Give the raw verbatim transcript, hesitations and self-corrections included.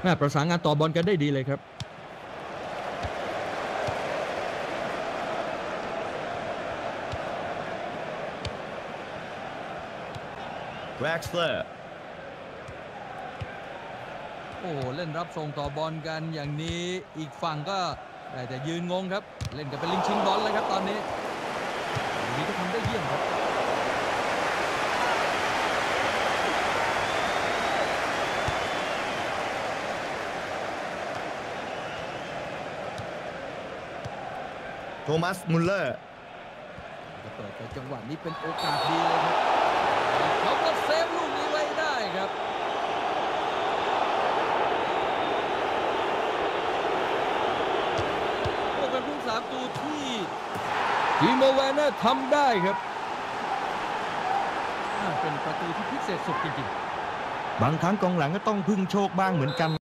ประสานงานต่อบอลกันได้ดีเลยครับแร็กสเลอร์โอ้เล่นรับส่งต่อบอลกันอย่างนี้อีกฝั่งก็ได้แต่ยืนงงครับเล่นกันเป็นลิงชิงบอลเลยครับตอนนี้อย่างนี้ก็ทำได้เยี่ยมครับโทมัสมุลเลอร์จะเปิดแต่จังหวะนี้เป็นโอกาสดีเลยครับเขาก็เซฟลูกนี้ไว้ได้ครับโอ้เป็นผู้สามตัวที่ทีโมแวนเนอร์ทำได้ครับเป็นประตูที่พิเศษสุดจริงๆบางครั้งกองหลังก็ต้องพึ่งโชคบ้างเหมือนกัน